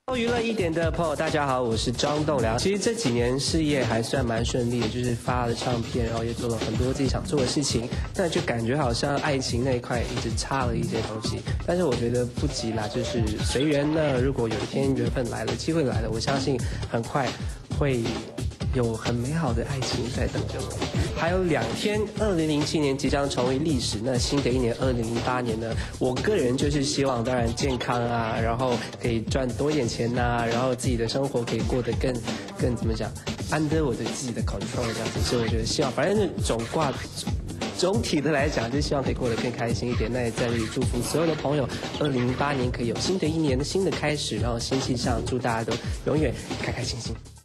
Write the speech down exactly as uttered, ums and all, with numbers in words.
娱乐一点的朋友，大家好，我是张栋梁。其实这几年事业还算蛮顺利的，就是发了唱片，然后也做了很多自己想做的事情，但就感觉好像爱情那一块一直差了一些东西。但是我觉得不急啦，就是随缘呢。如果有一天缘分来了，机会来了，我相信很快会有很美好的爱情在等着我。还有两天，二零零七年即将成为历史。那新的一年二零零八年呢？我个人就是希望，当然健康啊，然后可以赚多一点钱呐、啊，然后自己的生活可以过得更更怎么讲，under 我的自己的 control 这样子。所以我觉得希望，反正总挂总体的来讲，就希望可以过得更开心一点。那也在这里祝福所有的朋友，二零零八年可以有新的一年的新的开始，然后新气象，祝大家都永远开开心心。